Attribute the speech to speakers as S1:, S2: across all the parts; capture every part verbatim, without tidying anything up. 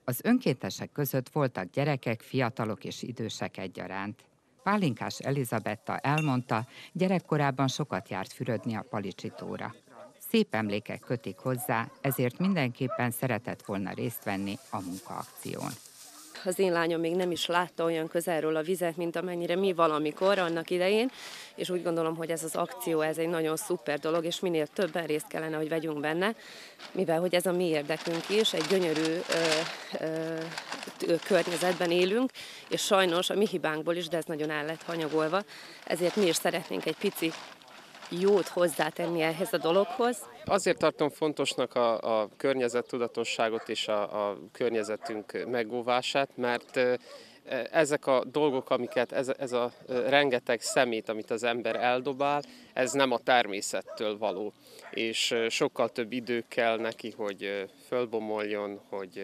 S1: Az önkéntesek között voltak gyerekek, fiatalok és idősek egyaránt. Pálinkás Elizabetta elmondta, gyerekkorában sokat járt fürödni a Palicsitóra. Szép emlékek kötik hozzá, ezért mindenképpen szeretett volna részt venni a munkaakción.
S2: Az én lányom még nem is látta olyan közelről a vizet, mint amennyire mi valamikor annak idején, és úgy gondolom, hogy ez az akció, ez egy nagyon szuper dolog, és minél többen részt kellene, hogy vegyünk benne, mivel hogy ez a mi érdekünk is, egy gyönyörű ö, ö, környezetben élünk, és sajnos a mi hibánkból is, de ez nagyon el lett hanyagolva, ezért mi is szeretnénk egy pici jót hozzátenni ehhez a dologhoz.
S3: Azért tartom fontosnak a, a környezettudatosságot és a, a környezetünk megóvását, mert ezek a dolgok, amiket ez, ez a rengeteg szemét, amit az ember eldobál, ez nem a természettől való, és sokkal több idő kell neki, hogy fölbomoljon, hogy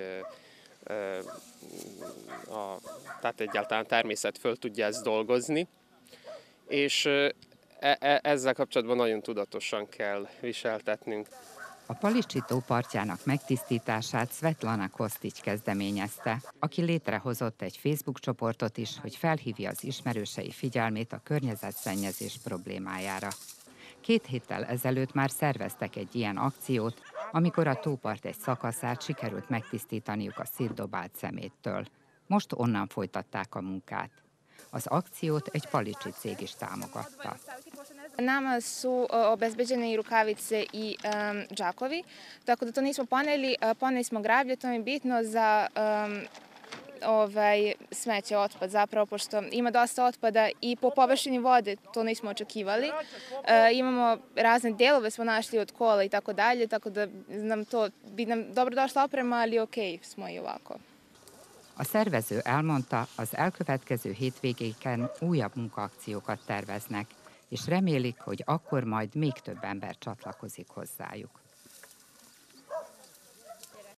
S3: a, tehát egyáltalán a természet föl tudja ezt dolgozni, és ezzel kapcsolatban nagyon tudatosan kell viseltetnünk.
S1: A Palicsi-tó partjának megtisztítását Svetlana Kostić kezdeményezte, aki létrehozott egy Facebook csoportot is, hogy felhívja az ismerősei figyelmét a környezetszennyezés problémájára. Két héttel ezelőtt már szerveztek egy ilyen akciót, amikor a tópart egy szakaszát sikerült megtisztítaniuk a szétdobált szeméttől. Most onnan folytatták a munkát. Az akciót egy palicsi cég is támogatta.
S4: Nama su obezbeđene i rukavice i um, džakovi, tako da to nismo poneli, poneli smo grablje, to mi je bitno za um, ovaj, smeće, otpad zapravo, pošto ima dosta otpada i po površini vode, to nismo očekivali. E, imamo razne delove smo našli od kola i tako dalje, tako da nam to bi nam dobro došla oprema, ali okej smo i ovako.
S1: A szervező elmondta, az elkövetkező hétvégéken újabb munkaakciókat terveznek, és remélik, hogy akkor majd még több ember csatlakozik hozzájuk.